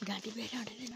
घाँटी बेर उठ्दैन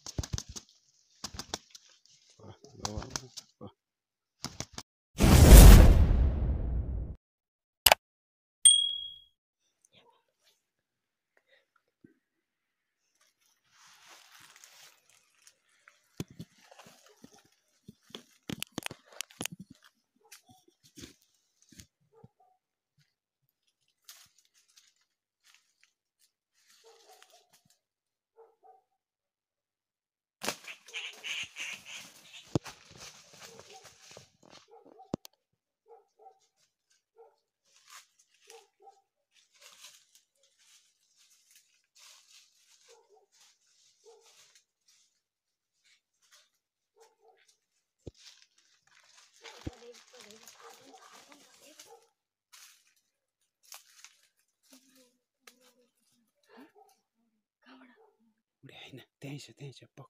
हैन त्यही छ पक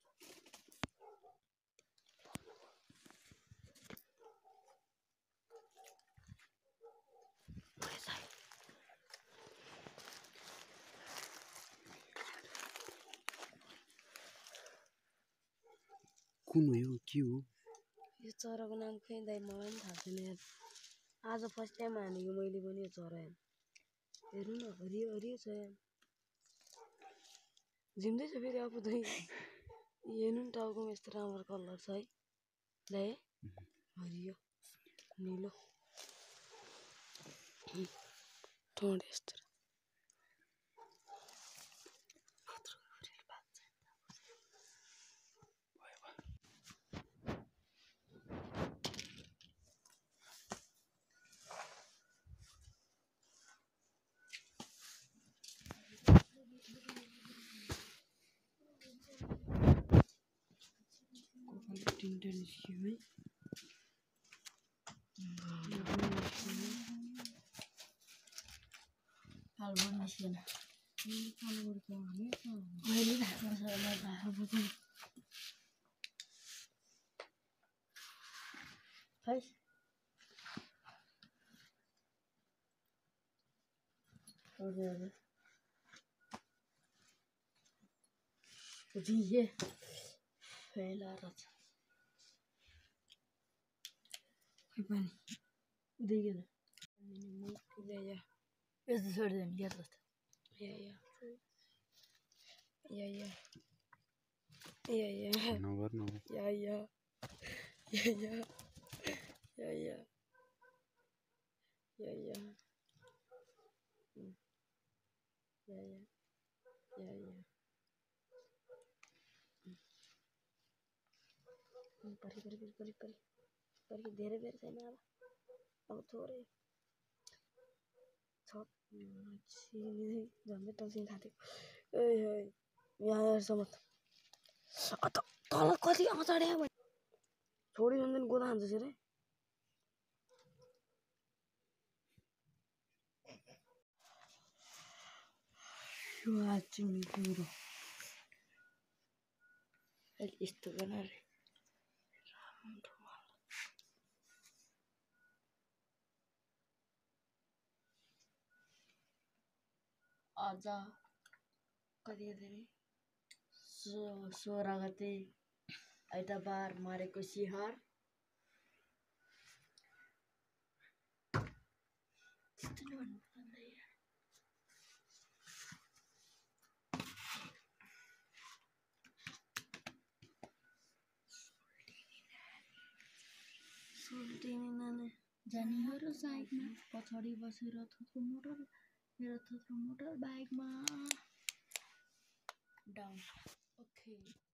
कुन हो यो के हो यो चराको नाम खै दाइ मलाई पनि थाहा छैन यार आज फर्स्ट टाइम हानेको मैले पनि यो चरा यार हेर्नु न हरियो हरियो छ यार झिम्दै छ फेरि आफू चाहिँ हेर्नु नि टाउकोमा यस्तो राम्रो कलर छ है दाइ हरियो निलो ठोड यस्तो है Album nisikina. मैले खै दिए फैलाएर छ खै पानी दिएन या यस्तो छोडिदियो नि क्या जस्तो नगर परि धेरै बेर छैन अब थोरै छ झन्डै टल्सिन थाल्यो यहाँसम्म तल कति अचाड्यो छोडी भन्दैन गोदा हान्छ रे यो आचिङ कुरो यस्तो बना रे आज कति धेरै 16 गते आइतबार मारेको सिहार जानेहरू साइडमा पछाडि बसेर थोत्रो मोटर मेरो थोत्रो मोटर बाइकमा डाउन ओके